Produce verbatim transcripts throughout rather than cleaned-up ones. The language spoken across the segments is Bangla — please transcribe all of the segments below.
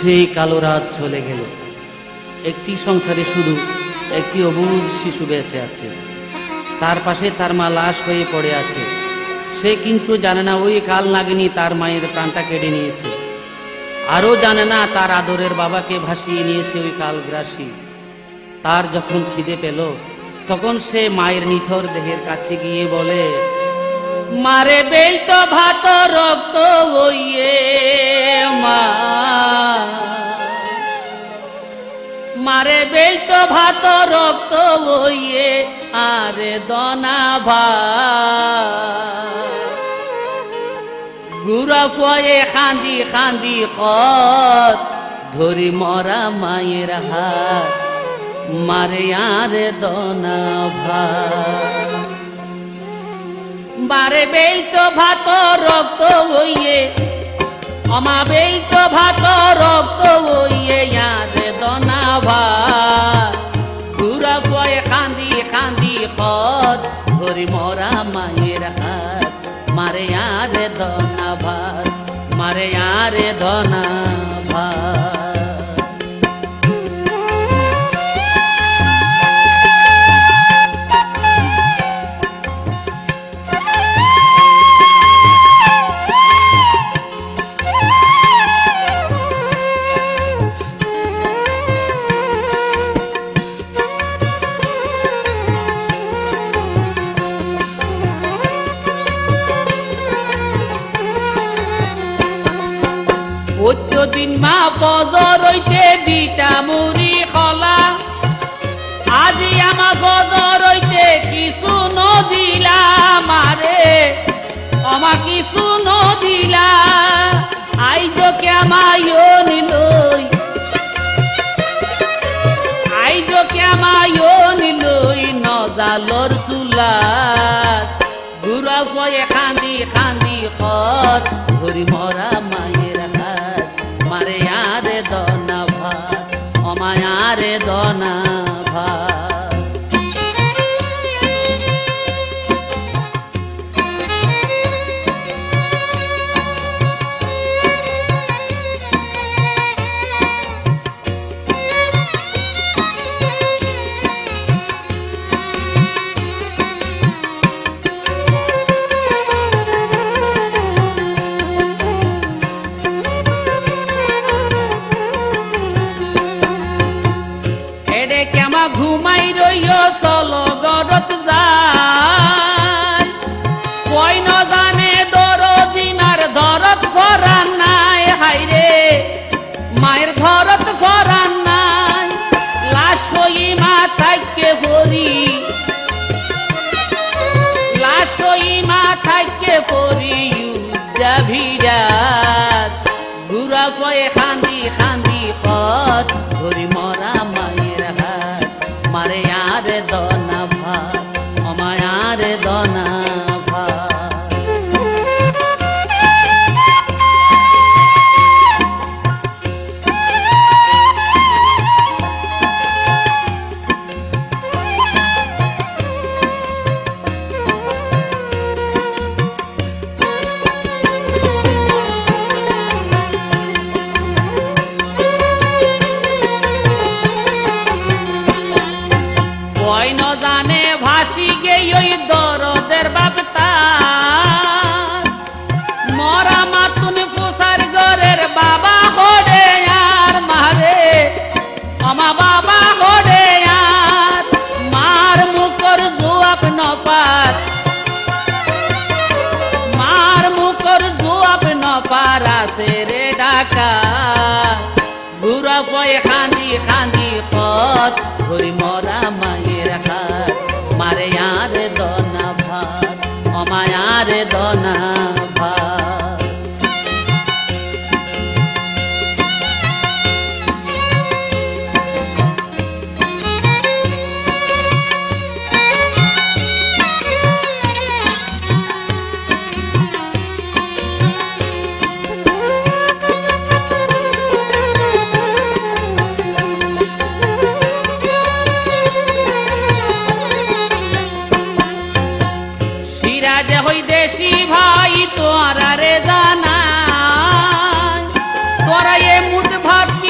সেই কালো রাত চলে গেল। একটি সংসারে শুধু একটি অবুঝ শিশু বেঁচে আছে, তার পাশে তার মা লাশ হয়ে পড়ে আছে। সে কিন্তু জানে না ওই কাল নাগিনী তার মায়ের প্রাণটা কেড়ে নিয়েছে, আরও জানে না তার আদরের বাবাকে ভাসিয়ে নিয়েছে ওই কালগ্রাসী। তার যখন খিদে পেল তখন সে মায়ের নিথর দেহের কাছে গিয়ে বলে, মারে বেল তো ভাত রক্ত ওইয়ে মা, মারে বেল তো ভাত রক্ত ওইয়ে আরে দনা ভাত। গুড়া ফয়ে খান্দি খান্দি খত ধরি মরা মায়ের হাত, মারে আরে দনা ভাত। বারে বেল তো ভাত রক্ত ওইয়ে অমা বেল তো ভাত রক্ত ওইয়ে আরে দনা ভাত। গুড়া ফয়ে খান্দি খান্দি খত ধরি মরা মায়ের হাত, মারে আরে দনা ভাত, মারে আরে দনা ভাত। দিন মা ফজর হইতে দিতা মুড়ি খলা, আজি আমা ফজর হইতে কিছু নদিলা মারে অমা কিছু নদিলা। আইজ কেমায়ো নিলই আইজ কেমায়ো নিলই নজালর চুলাত। গুড়া ফয়ে খান্দি খান্দি খত ধরি মরা মায়ের হাত, মারে আরে দনা ভাত অমায় আরে দনা ভাত। ঘুমাই রইও চলো গরত যায়, কই ন জানে দরদিনার ধরত ফরান নাই। হাইরে মায়ের ধরত ফরান নাই, লাশ হই মা থাইকে পরি, লাশ হই মা থাইকে পরি ভিড়াত। গুড়া পয়ে খান্দি খান্দি খত ধরি মরা মায়ের হাত, মারে আরে দনা ভাত অমায় আরে দনা ভাত। জানে ভাসি গেই ওই দরদের বাপতা, মরা মাতুন পোষার ঘরের বাবা হরে আর মারে আমা বাবা হরে আর। মার মুখর জোয়াব নপার, মার মুখর জোয়াব নপার আসে রে ডাকা। গুড়া পয়ে খান্দি খান্দি খত ধরি মরা মায়ের হাত, মারে আরে দনা ভাত অমায় আরে দনা ভাত। দেশি ভাই তোরা রে জানা, তোরা এ মুঠ ভাত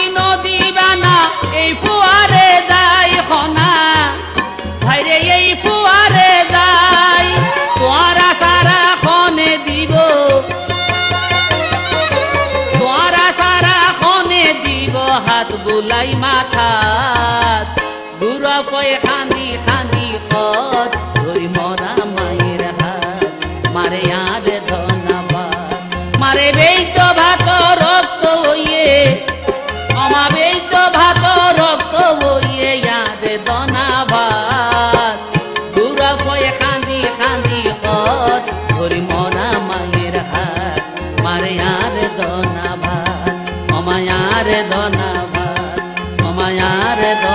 বুলাই মাথা বুড়া পয়ে খান্দি খান্দি খত ধরি মরা মায়ের হাত মারে আর ধন্যবাদ মারে বেই তো ভাত রক্ত হইয়ে আমা বেই তো ভাত রক্ত হইয়ে আর ধন্যবাদ বুড়া পয়ে খান্দি খান্দি খত ধরি মরা মায়ের হাত মারে আর ধন্যবাদ আমায় আর ধন্যবাদ আমায় আর